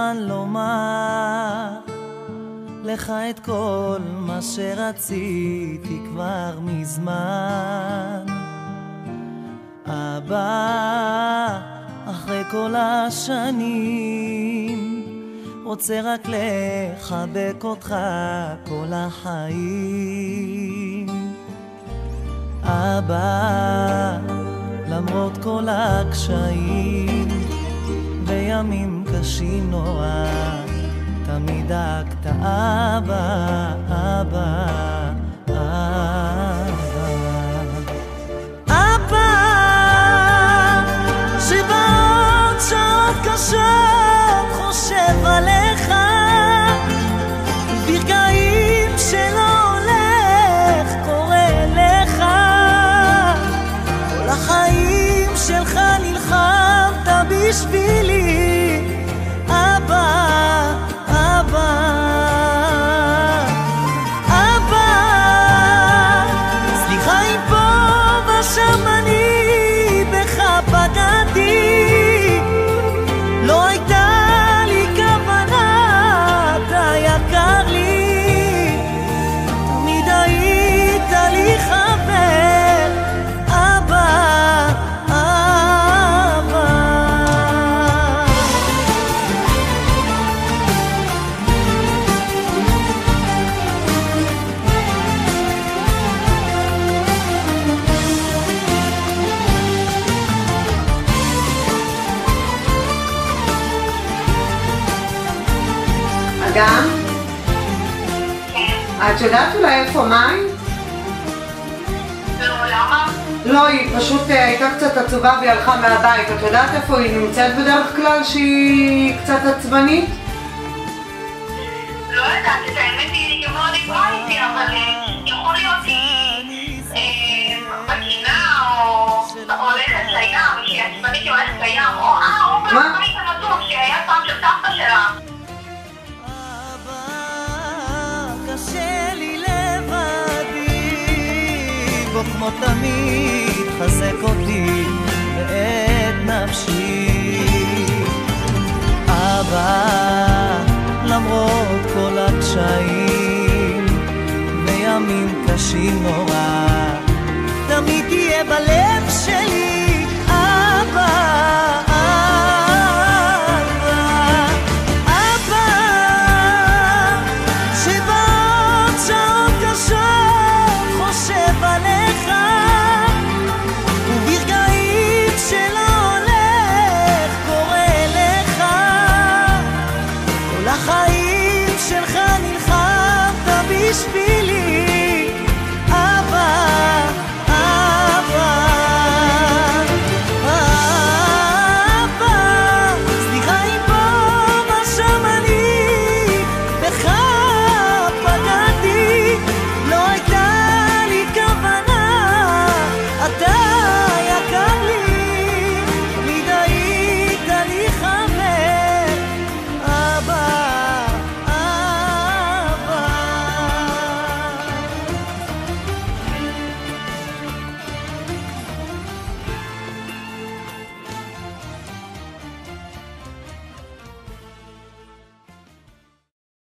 הזמן לומר לך את כל מה שרציתי כבר מזמן. אבא, אחרי כל השנים רוצה רק לחבק אותך כל החיים. אבא, למרות כל הקשיים וימים קשים נורא, תמיד דאגת אבא, אבא, אבא. אבא, שבעות שעות קשות חושב עליך, ברגעים שלא הולך קורא לך, כל החיים שלך נלחמת בשבילי. אבא, אבא, אבא, סליחה אם פה ושם אני בך פגעתי, לא הייתה לי כוונה, אתה יקר לי, תמיד היית לי חבר. אבא, אבא. אגם? את יודעת אולי איפה מים? לא, למה? לא, היא פשוט הייתה קצת עצובה והיא הלכה מהבית. את יודעת איפה היא נמצאת בדרך כלל שהיא קצת עצבנית? לא יודעת, את האמת היא גם לא דיברה איתי, אבל יכול להיות היא בגינה או הולכת לים, שהיא עצבנית היא הולכת לים, או בעצבנית המדום שהיה פעם של סבתא שלה. קשה לי לבדי, בו כמו תמיד חזק אותי ואת נפשי. אבא, למרות כל הקשיים וימים קשים נורא, תמיד תהיה בלב שלי.